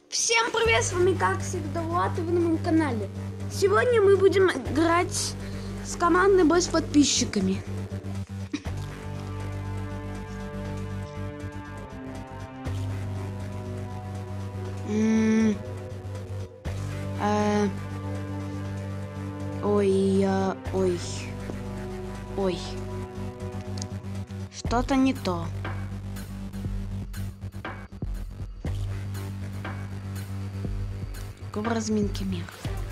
Всем привет, с вами как всегда Влад, и вы на моем канале. Сегодня мы будем играть с командой бой с подписчиками. Ой. Что-то не то. В разминке мир.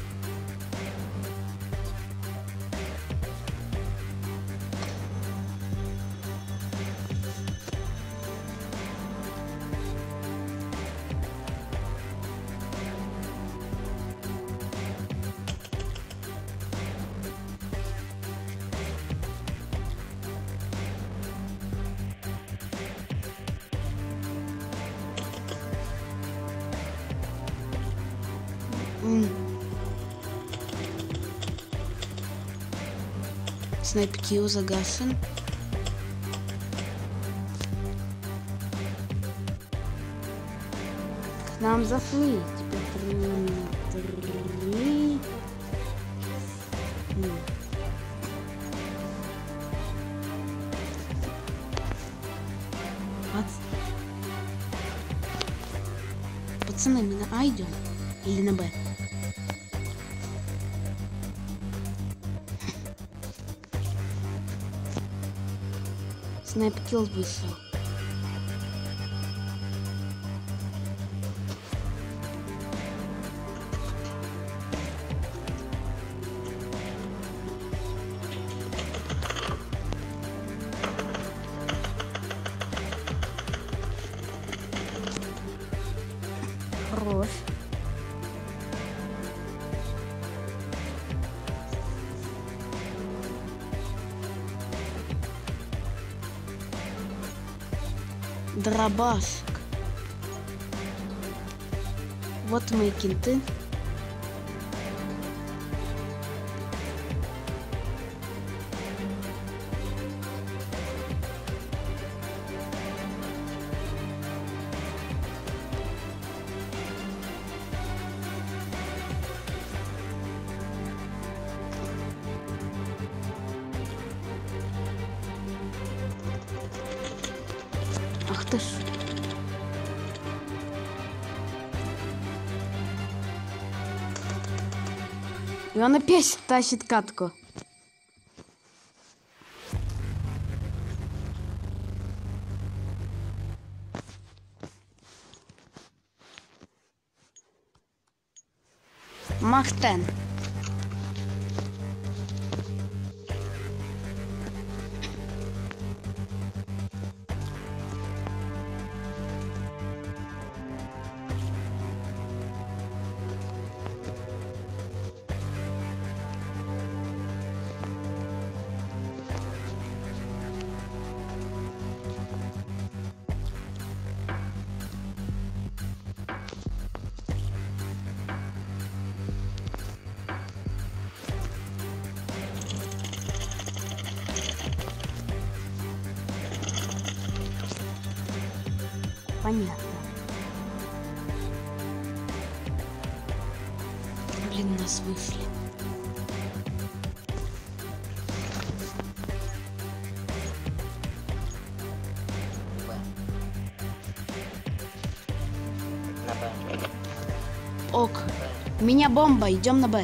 Снайп-килл загашен. К нам зашли. Теперь 3. Пацаны, мы на А идем или на Б? Снайп-килл вышел. Хорош. Дробашек. Вот мои кенты. Ах ты ж. И он опять тащит катку. Махтен. Понятно. Блин, нас вышли. Ок. У меня бомба, идем на Б.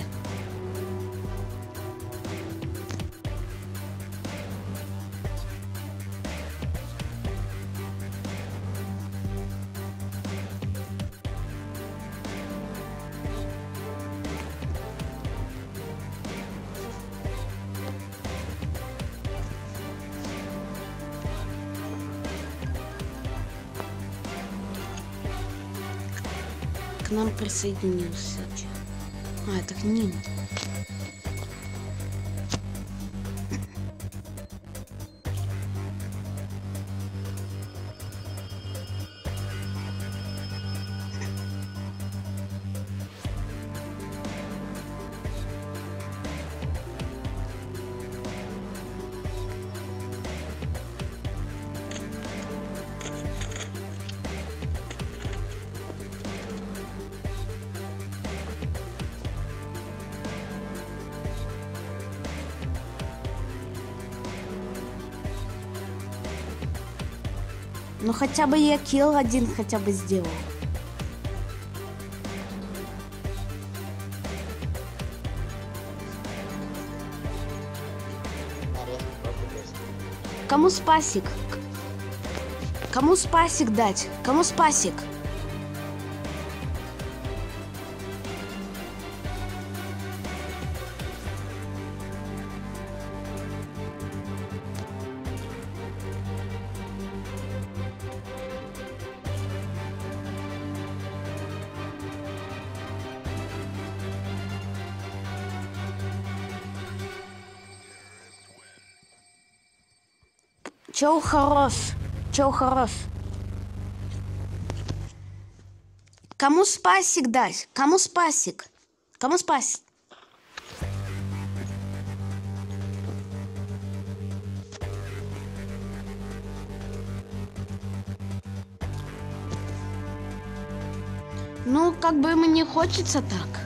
К нам присоединился. А, это к ним. Ну хотя бы я килл один хотя бы сделал. Кому спасик? Кому спасик дать? Кому спасик? Чел хорош. Чел хорош. Кому спасик дать? Кому спасик? Кому спасик? Ну, как бы мне хочется так.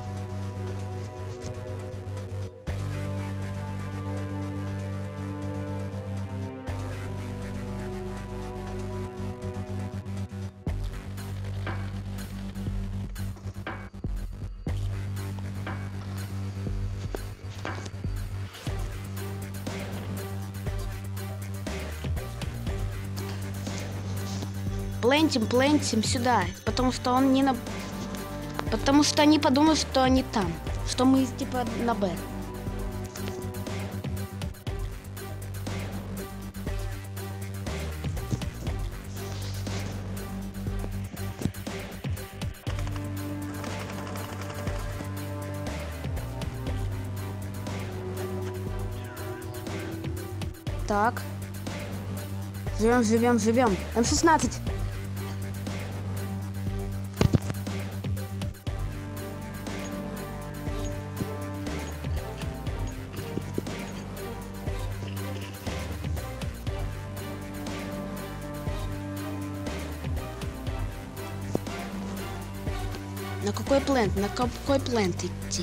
Плентим сюда, потому что он не на... Потому что они подумают, что они там, что мы типа на Б. Так. Живем. М16. На какой плент? На какой плент идти?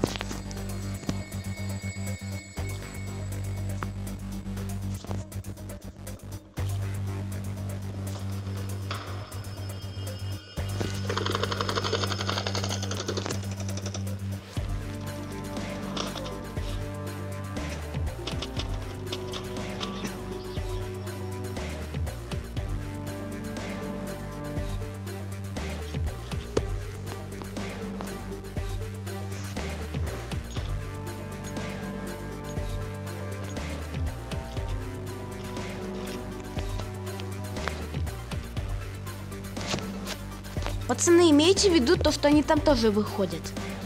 Пацаны, имейте в виду то, что они там тоже выходят.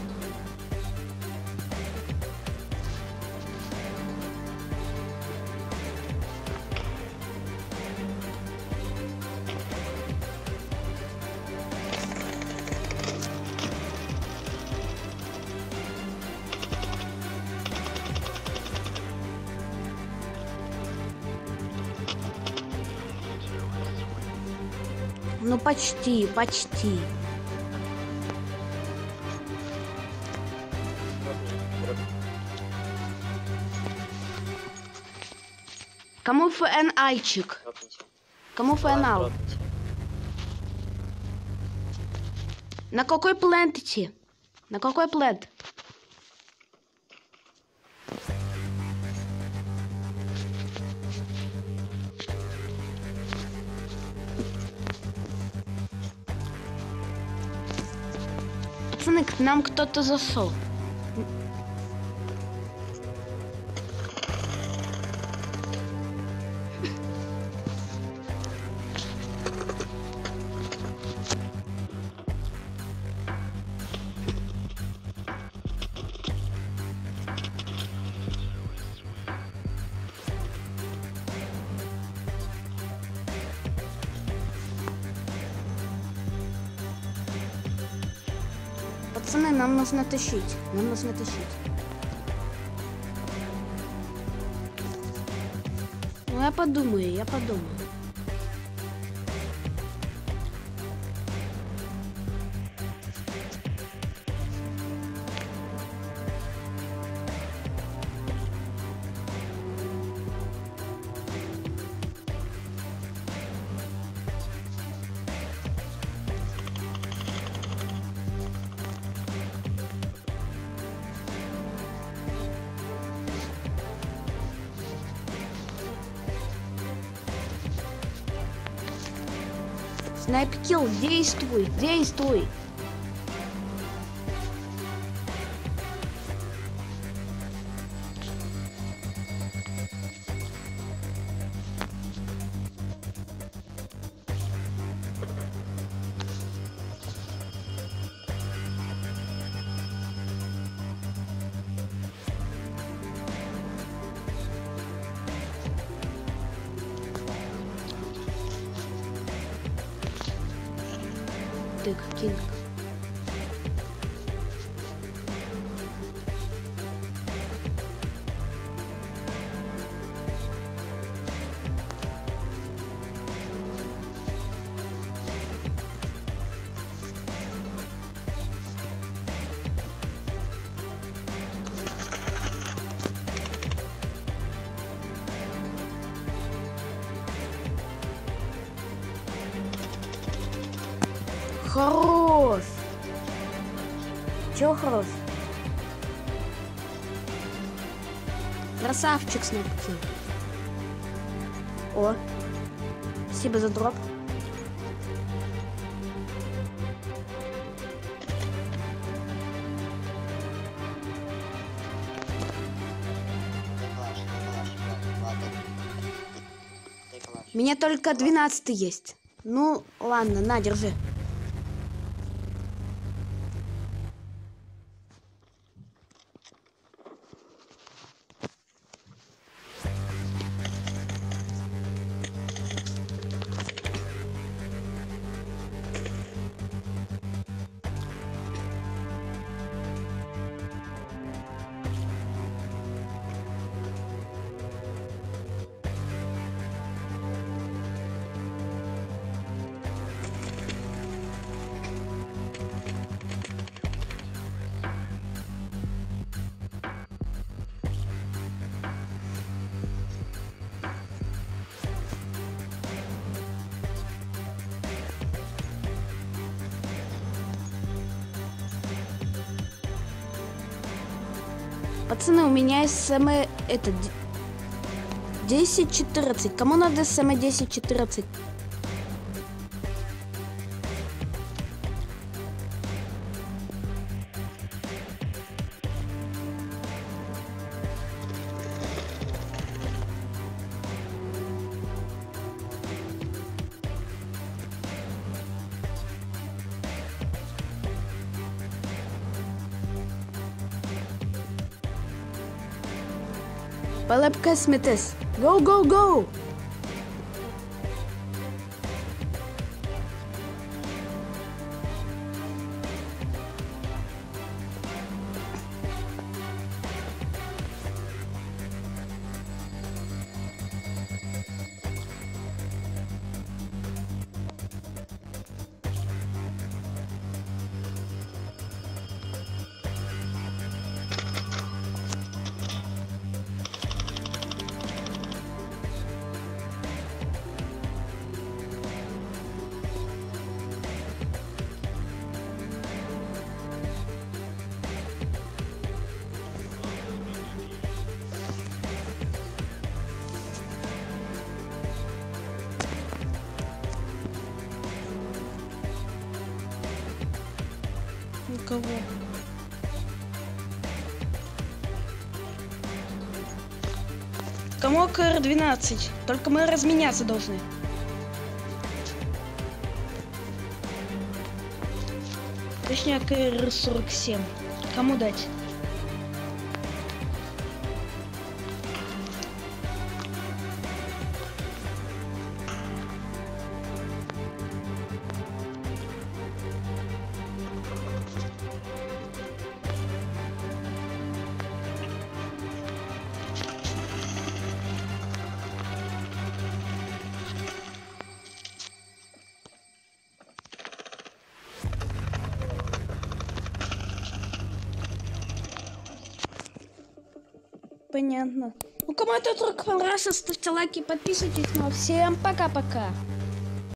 Ну почти. Кому ФН-айчик? Кому ФН-ал? На какой плент идти? На какой плент? Пацаны, к нам кто-то зашел. Пацаны, нам нужно тащить. Ну, я подумаю. Снайп-килл, действуй, действуй. Тык, кинг. Хорош! Чего хорош? Красавчик, снайпер. О, спасибо за дроп. У меня только 12 есть. Ну, ладно, на, держи. Пацаны, у меня есть самое... Это... 10-14. Кому надо самое 10-14? Палепка Смитес. Go, go, go! Никого. Кому КР-12? Только мы разменяться должны. Точнее, КР-47. Кому дать? Понятно. Ну, кому этот ролик понравился, ставьте лайки, подписывайтесь. Ну, всем пока-пока.